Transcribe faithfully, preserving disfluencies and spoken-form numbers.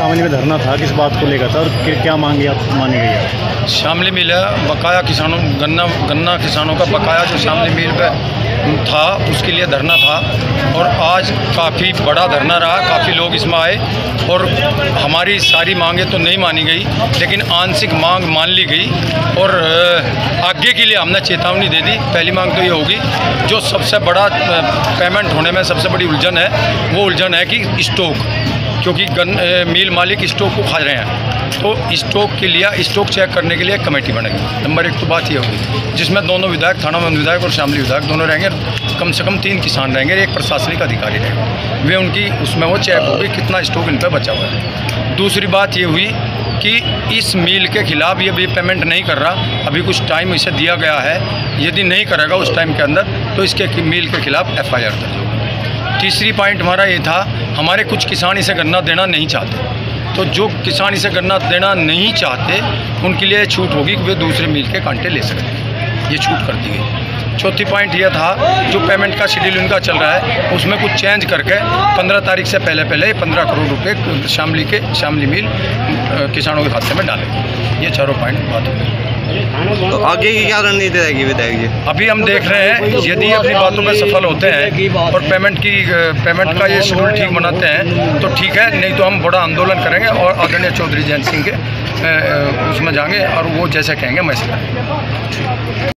शामली में धरना था, किस बात को लेकर था और क्या मांगे आप मानी गई है? शामली मिल है बकाया किसानों गन्ना गन्ना किसानों का बकाया जो शामली मिल पे था उसके लिए धरना था और आज काफ़ी बड़ा धरना रहा। काफ़ी लोग इसमें आए और हमारी सारी मांगे तो नहीं मानी गई लेकिन आंशिक मांग मान ली गई और आगे के लिए हमने चेतावनी दे दी। पहली मांग तो ये होगी, जो सबसे बड़ा पेमेंट होने में सबसे बड़ी उलझन है वो उलझन है कि स्टॉक, क्योंकि गन मिल मालिक स्टॉक को खा रहे हैं तो स्टॉक के लिए स्टॉक चेक करने के लिए कमेटी बनेगी। नंबर एक तो बात ये होगी जिसमें दोनों विधायक, थाना विधायक और शामली विधायक दोनों रहेंगे, कम से कम तीन किसान रहेंगे, एक प्रशासनिक अधिकारी रहेगा। वे उनकी उसमें वो चेक होगी कितना स्टॉक इन पर बचा हुआ है। दूसरी बात ये हुई कि इस मिल के खिलाफ ये भी पेमेंट नहीं कर रहा, अभी कुछ टाइम इसे दिया गया है, यदि नहीं करेगा उस टाइम के अंदर तो इसके मिल के खिलाफ एफ आई आर दर्ज होगी। तीसरी पॉइंट हमारा ये था, हमारे कुछ किसान इसे गन्ना देना नहीं चाहते, तो जो किसान इसे गन्ना देना नहीं चाहते उनके लिए छूट होगी कि वे दूसरे मिल के कांटे ले सकते हैं, ये छूट कर दी गई। चौथी पॉइंट यह था, जो पेमेंट का शेड्यूल उनका चल रहा है उसमें कुछ चेंज करके पंद्रह तारीख से पहले पहले पंद्रह करोड़ रुपए शामली के शामली मिल किसानों के खाते में डालेंगे। ये चारों पॉइंट बात होगी। तो आगे की क्या रणनीति रहेगी विधायक जी? अभी हम देख रहे हैं यदि अपनी बातों में सफल होते हैं और पेमेंट की पेमेंट का ये शेड्यूल ठीक बनाते हैं तो ठीक है, नहीं तो हम बड़ा आंदोलन करेंगे और आदरणीय चौधरी जयंत सिंह के उसमें जाएंगे और वो जैसे कहेंगे वैसे करेंगे।